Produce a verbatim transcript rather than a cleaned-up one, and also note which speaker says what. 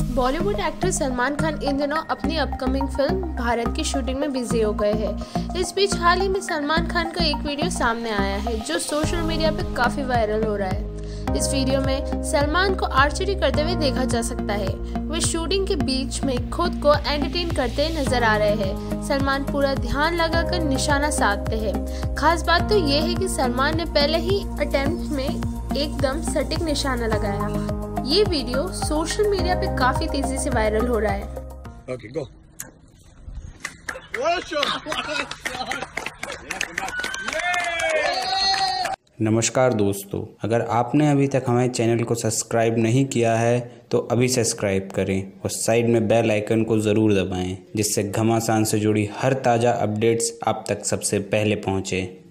Speaker 1: Bollywood actor Salman Khan इन दिनों अपनी अपकमिंग फिल्म भारत की शूटिंग में बिजी हो गए हैं। इस बीच हाल ही में सलमान खान का एक वीडियो सामने आया है जो सोशल मीडिया पे काफी वायरल हो रहा है। इस वीडियो में सलमान को आर्चरी करते हुए देखा जा सकता है। वे शूटिंग के बीच में खुद को एंटरटेन करते नजर आ रहे हैं। सलमान पूरा ध्यान लगाकर निशाना साधते हैं। खास बात तो ये है कि सलमान ने पहले ही अटेम्प्ट में एकदम सटीक निशाना लगाया। ये वीडियो सोशल मीडिया पे काफी तेजी से वायरल हो रहा है।
Speaker 2: Okay, go.
Speaker 3: नमस्कार दोस्तों, अगर आपने अभी तक हमारे चैनल को सब्सक्राइब नहीं किया है तो अभी सब्सक्राइब करें और साइड में बेल आइकन को ज़रूर दबाएं, जिससे घमासान से जुड़ी हर ताज़ा अपडेट्स आप तक सबसे पहले पहुँचे।